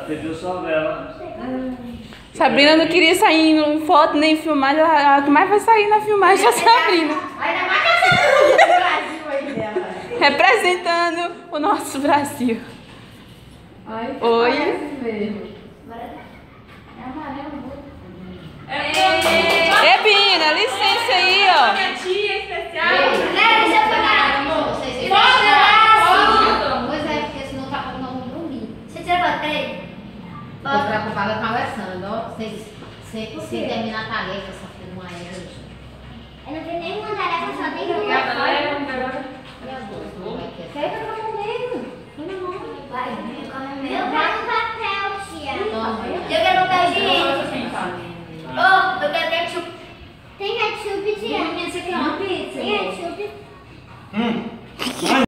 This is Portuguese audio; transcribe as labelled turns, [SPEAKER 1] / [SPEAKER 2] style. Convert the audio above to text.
[SPEAKER 1] Você viu só vela.
[SPEAKER 2] Sabrina não queria sair em foto nem filmagem, a que mais vai sair na filmagem é a Sabrina.
[SPEAKER 3] Ainda mais que essa do Brasil aí dela.
[SPEAKER 2] Representando o nosso Brasil.
[SPEAKER 3] Ai,
[SPEAKER 2] oi.
[SPEAKER 3] Mesmo. É amarelo.
[SPEAKER 2] Bina, licença aí, ó.
[SPEAKER 4] Minha tia especial.
[SPEAKER 3] Deixa eu falar, amor. Vocês Pois é, porque senão tá com não dormir.
[SPEAKER 5] Você tira pra três?
[SPEAKER 3] Tô preocupada conversando, ó. Vocês terminar a tarefa, essa filha não é hoje.
[SPEAKER 5] Eu não tenho nenhuma tarefa, só tem uma.
[SPEAKER 3] Pega pra comer.
[SPEAKER 5] Vai, eu quero papel, tia.
[SPEAKER 3] Toma.
[SPEAKER 5] Eu quero papel higiênico. Oh, eu quero ketchup. Tem ketchup, tia?
[SPEAKER 3] Você quer uma pizza?
[SPEAKER 5] Tem ketchup?